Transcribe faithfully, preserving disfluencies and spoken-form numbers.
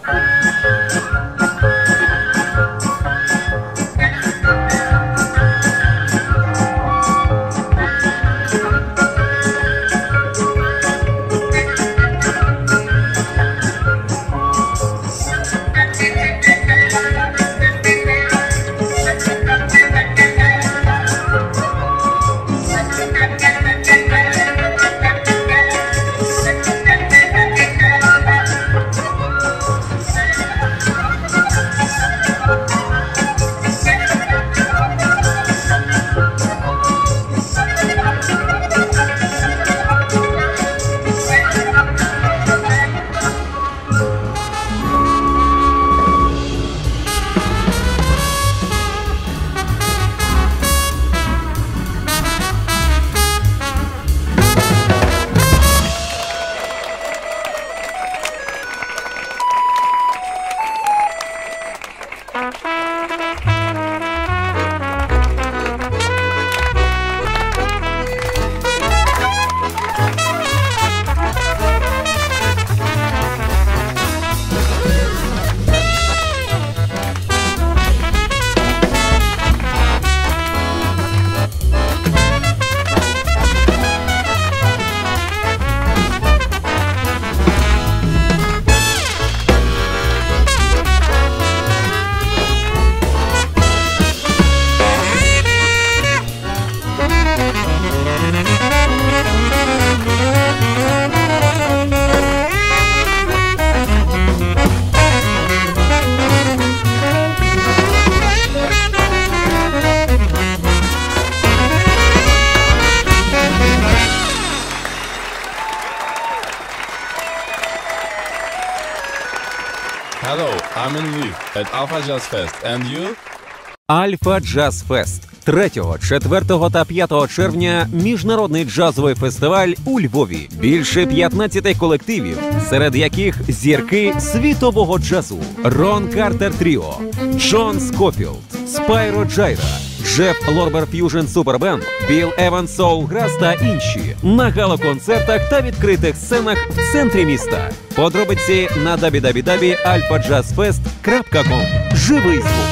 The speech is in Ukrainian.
Hello, I'm in Lviv at Alpha Jazz Fest. And you? Альфа Джаз Фест. третього, четвертого та п'ятого червня міжнародний джазовий фестиваль у Львові. Більше п'ятнадцяти колективів, серед яких зірки світового джазу: Рон Картер Тріо, Джон Скофілд, Спайро Джайра, Джеф Лорбер Ф'южн Супербенд, Біл Еванс Соул Грас та інші на гала-концертах та відкритих сценах в центрі міста. Подробиці на дабл ю дабл ю дабл ю крапка альфа джаз фест крапка ком. Живий звук.